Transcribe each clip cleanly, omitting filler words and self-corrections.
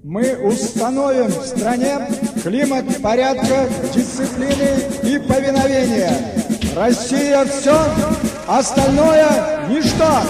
Мы установим в стране климат порядка, дисциплины и повиновения. Россия все, остальное ничто.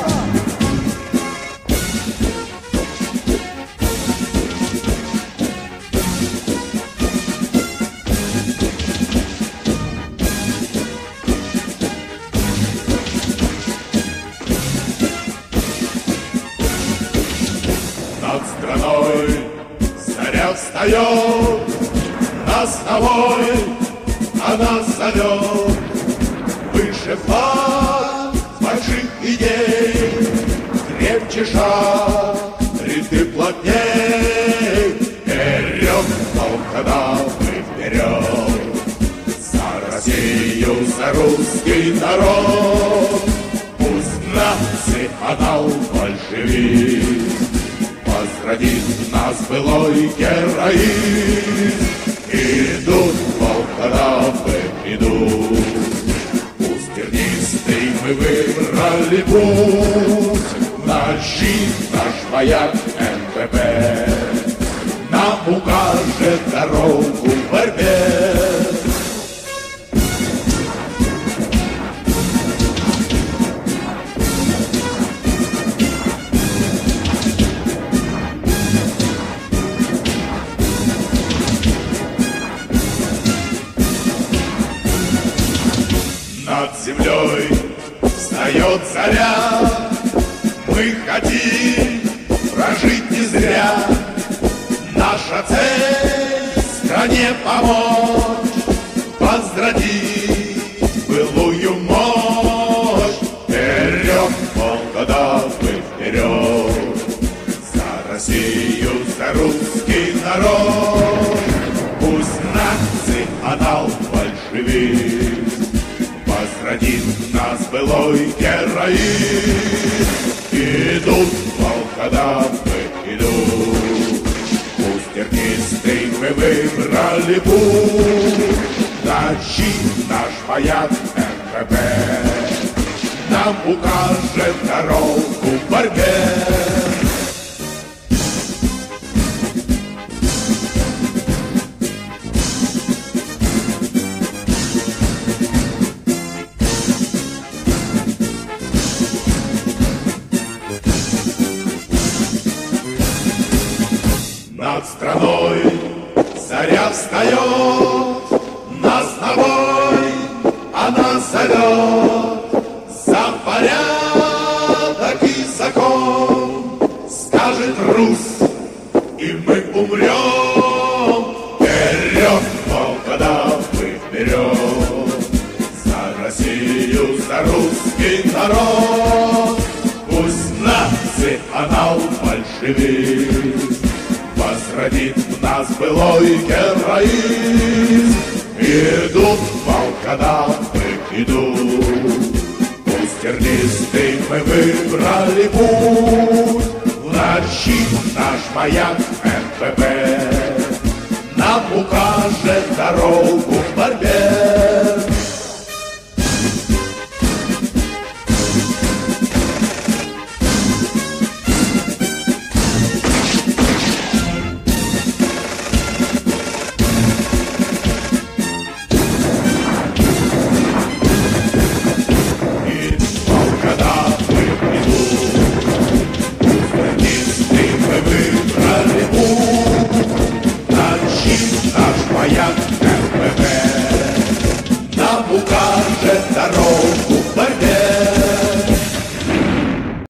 Над страной заря встает, нас новой она зовет. Выше флаг больших идей, крепче шаг, ряды плотней. Вперед, волкодав, мы вперед, за Россию, за русский народ. Пусть национал большевик возродит в нас былой героизм. Идут волкодавы, идут, пусть тернистый мы выбрали путь. Нащит наш вояк НКВД нам укажет дорогу в борьбе. Над землей встает заря, мы хотим прожить не зря. Наша цель стране помочь, возродить былую мощь. Вперед, волкодавы, вперед, за Россию, за русский народ. Пусть национал большевик возродит в нас былой героизм. Идут волкодавы, идут, пусть тернистый мы выбрали путь. Защит наш вояк НКВД нам укажет дорогу в борьбе. Над страной заря встает, нас новой она зовет. За порядок и закон скажет Русь, и мы умрем. Вперед, волкодавы, вперед, за Россию, за русский народ. Пусть национал большевик возродит в нас былой героизм. Идут волкодавы, идут, пусть тернистый мы выбрали путь. В ночи наш маяк НКВД нам укажет дорогу в борьбе. Наш вояк НКВД нам укажет